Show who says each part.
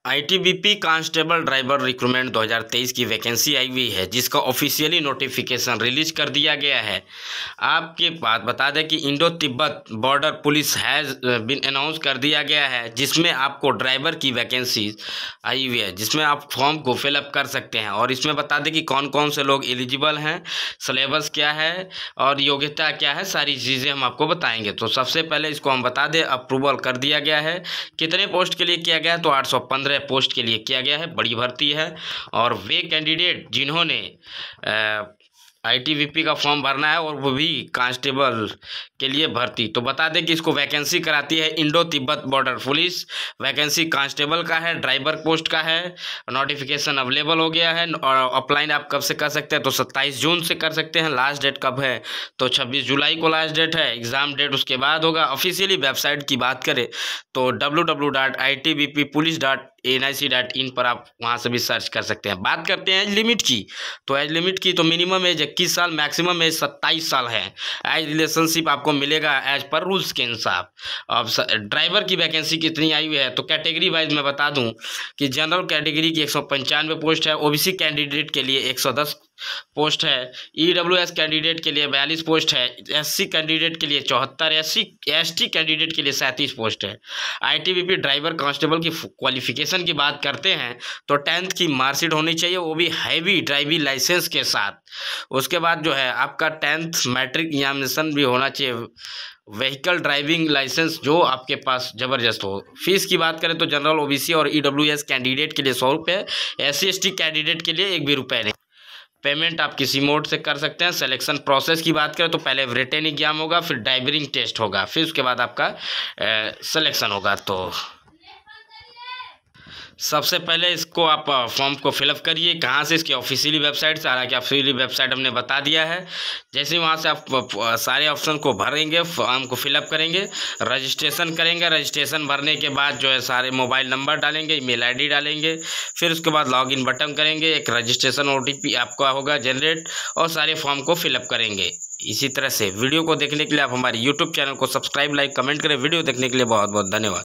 Speaker 1: ITBP constable driver recruitment 2023 की vacancy आई हुई है, जिसका ऑफिशियली नोटिफिकेशन रिलीज कर दिया गया है। आपके पास बता दें कि Indo Tibet border police has been announce कर दिया गया है, जिसमें आपको ड्राइवर की वैकेंसी आई हुई है, जिसमें आप फॉर्म को फिलअप कर सकते हैं। और इसमें बता दें कि कौन कौन से लोग एलिजिबल हैं, सिलेबस क्या है और योग्यता क्या है, सारी चीज़ें हम आपको बताएंगे। तो सबसे पहले इसको हम बता दें, अप्रूवल कर दिया गया है। कितने पोस्ट के लिए किया गया है? तो 815 पोस्ट के लिए किया गया है। बड़ी भर्ती है। और वे कैंडिडेट जिन्होंने आईटीबीपी का फॉर्म भरना है और वो भी कांस्टेबल के लिए भर्ती, तो बता दें कि इसको वैकेंसी कराती है Indo Tibet border police. Vacancy constable का है, ड्राइवर पोस्ट का है। नोटिफिकेशन अवेलेबल हो गया है। और अप्लाई आप कब से कर सकते हैं? तो 27 जून से कर सकते हैं। लास्ट डेट कब है? तो 26 जुलाई को लास्ट डेट है। एग्ज़ाम डेट उसके बाद होगा। ऑफिशियली वेबसाइट की बात करें तो www.itbppolice.nic.in पर आप वहाँ से भी सर्च कर सकते हैं। बात करते हैं एज लिमिट की, तो एज लिमिट की तो मिनिमम एज 21 साल, मैक्सिमम एज 27 साल है। एज रिलेशनशिप आपको मिलेगा एज पर रूल्स के हिसाब। अब ड्राइवर की वैकेंसी कितनी आई हुई है? तो कैटेगरी वाइज मैं बता दूं कि जनरल कैटेगरी की 195 पोस्ट है। ओबीसी कैंडिडेट के लिए 110 पोस्ट है। ईडब्ल्यूएस कैंडिडेट के लिए 42 पोस्ट है। एससी कैंडिडेट के लिए 74, एसटी कैंडिडेट के लिए 37 पोस्ट है। आईटीबीपी ड्राइवर कांस्टेबल की क्वालिफिकेशन की बात करते हैं तो 10th की मार्कशीट होनी चाहिए, वो भी हैवी ड्राइविंग लाइसेंस के साथ। उसके बाद जो है आपका 10th मैट्रिक एग्जामिनेशन भी होना चाहिए, व्हीकल ड्राइविंग लाइसेंस जो आपके पास ज़बरदस्त हो। फीस की बात करें तो जनरल, ओबीसी और ईडब्ल्यूएस कैंडिडेट के लिए 100 रुपये, एससी एसटी कैंडिडेट के लिए 1 भी रुपये नहीं। पेमेंट आप किसी मोड से कर सकते हैं। सिलेक्शन प्रोसेस की बात करें तो पहले रिटन एग्जाम होगा, फिर ड्राइविंग टेस्ट होगा, फिर उसके बाद आपका सिलेक्शन होगा। तो सबसे पहले इसको आप फॉर्म को फिलअप करिए। कहाँ से? इसकी ऑफिशियली वेबसाइट से। हालांकि ऑफिशियली वेबसाइट हमने बता दिया है। जैसे वहाँ से आप सारे ऑप्शन को भरेंगे, फॉर्म को फिलअप करेंगे, रजिस्ट्रेशन करेंगे। रजिस्ट्रेशन भरने के बाद जो है सारे मोबाइल नंबर डालेंगे, ईमेल आईडी डालेंगे, फिर उसके बाद लॉगिन बटन करेंगे। एक रजिस्ट्रेशन ओटीपी आपका होगा जनरेट, और सारे फॉर्म को फिलअप करेंगे। इसी तरह से वीडियो को देखने के लिए आप हमारे यूट्यूब चैनल को सब्सक्राइब, लाइक, कमेंट करें। वीडियो देखने के लिए बहुत बहुत धन्यवाद।